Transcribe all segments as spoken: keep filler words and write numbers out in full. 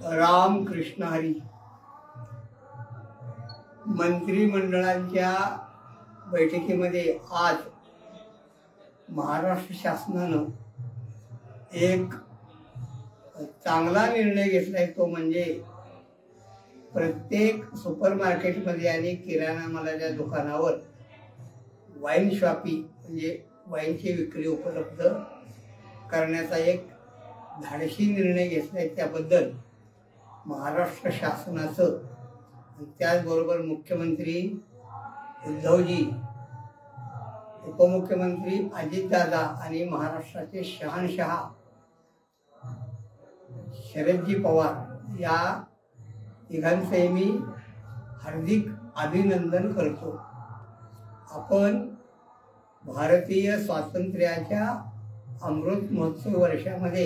राम कृष्ण हरी। मंत्रिमंडळाच्या बैठकीमध्ये आज महाराष्ट्र शासनानं एक चांगला निर्णय घेतलाय, तो म्हणजे प्रत्येक सुपर मार्केटमध्ये आणि किराणा मालाच्या दुकानावर वाईन शॉपी म्हणजे वाईनची विक्री उपलब्ध करण्याचा एक धाडसी निर्णय घेतलाय। त्याबद्दल महाराष्ट्र शासनाचं, त्याचबरोबर मुख्यमंत्री उद्धवजी, उपमुख्यमंत्री अजितदादा आणि महाराष्ट्राचे शहानशहा शरदजी पवार या तिघांचे मी हार्दिक अभिनंदन करतो। आपण भारतीय स्वातंत्र्याच्या अमृत महोत्सव वर्षामध्ये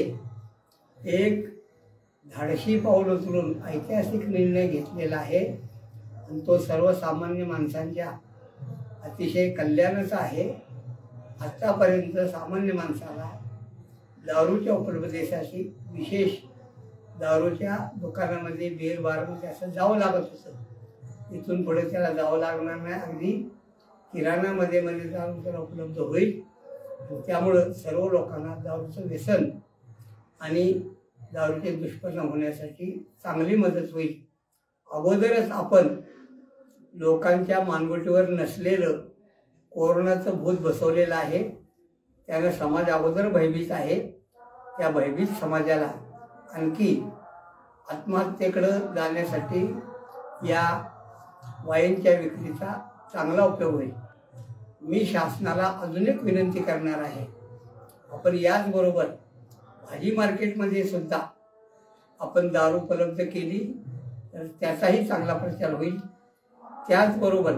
एक धाडसी पाऊल उचलून ऐतिहासिक निर्णय घेतलेला आहे आणि तो सर्वसामान्य माणसांच्या अतिशय कल्याणाचा आहे। आतापर्यंत सामान्य माणसाला दारूच्या उपलब्धतेसाठी विशेष दारूच्या दुकानामध्ये बेर बारमध्ये असं जावं लागत होतं। इथून पुढे त्याला जावं लागणार नाही, अगदी किराणामध्ये मध्ये दारू त्याला उपलब्ध होईल। त्यामुळं सर्व लोकांना दारूचं व्यसन आणि दारूचे दुष्परिणाम होण्यासाठी चांगली मदत होईल। अगोदरच आपण लोकांच्या मानगुटीवर नसलेलं कोरोनाचं भूत बसवलेलं आहे, त्यानं समाज अगोदर भयभीत आहे। त्या भयभीत समाजाला आणखी आत्महत्येकडं जाण्यासाठी या वाईनच्या विक्रीचा चांगला उपयोग होईल। मी शासनाला अजून एक विनंती करणार आहे, आपण याचबरोबर भाजी मार्केटमध्ये सुद्धा आपण दारू उपलब्ध केली तर त्याचाही चांगला प्रचार होईल। त्याचबरोबर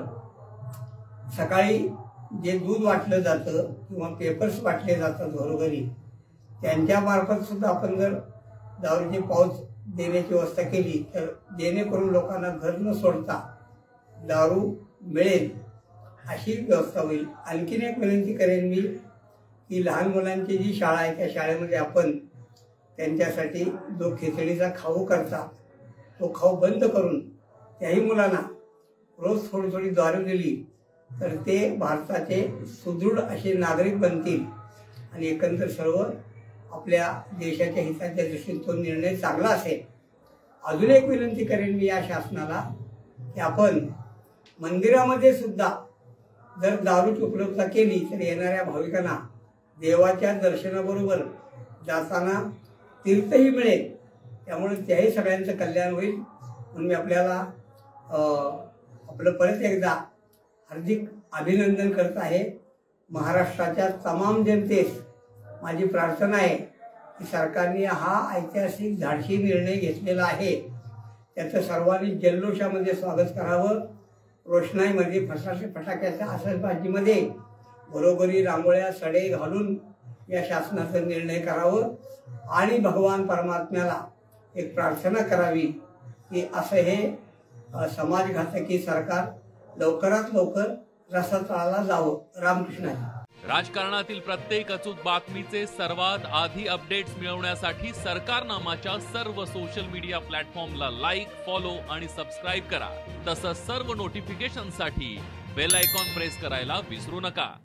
सकाळी जे दूध वाटलं जातं किंवा पेपर्स वाटले जातात घरोघरी, त्यांच्यामार्फत सुद्धा आपण जर दारूचे पाऊच देण्याची व्यवस्था केली तर जेणेकरून लोकांना घर न सोडता दारू मिळेल अशी व्यवस्था होईल। आणखीन एक विनंती करेन मी की लहान मुलांची जी शाळा आहे त्या शाळेमध्ये आपण त्यांच्यासाठी जो खिचडीचा खाऊ करता तो खाऊ बंद करून त्याही मुलांना रोज थोडी थोडी दारू दिली तर ते भारताचे सुदृढ असे नागरिक बनतील आणि एकंदर सर्व आपल्या देशाच्या हिताच्या दृष्टीने तो निर्णय चांगला असेल। अजून एक विनंती करेन मी या शासनाला की आपण मंदिरामध्ये सुद्धा जर दारूची उपलब्धता केली तर येणाऱ्या भाविकांना देवाच्या दर्शनाबरोबर जाताना तीर्थही मिळेल, त्यामुळे त्याही सगळ्यांचं कल्याण होईल। म्हणून मी आपल्याला आपलं परत एकदा हार्दिक अभिनंदन करत आहे। महाराष्ट्राच्या तमाम जनतेस माझी प्रार्थना आहे की सरकारने हा ऐतिहासिक धाडसी निर्णय घेतलेला आहे, त्याचं सर्वांनी जल्लोषामध्ये स्वागत करावं। रोषणाईमध्ये फटाके फटाक्याच्या आतषबाजीमध्ये घरोघरी रांगोळ्या सडे घालून या शासनाचा निर्णय करावं आणि भगवान परमात्म्याला एक प्रार्थना करावी की असं हे समाजघातकी सरकार लवकरात लवकर रसातळाला जावं। रामकृष्ण हरी। राजकारणातील प्रत्येक अचूक बातमीचे सर्वात आधी अपडेट्स मिळवण्यासाठी सरकारनामाच्या सर्व सोशल मीडिया प्लॅटफॉर्मला लाईक, फॉलो आणि सबस्क्राईब करा। तसंच सर्व नोटिफिकेशनसाठी बेल आयकॉन प्रेस करायला विसरू नका।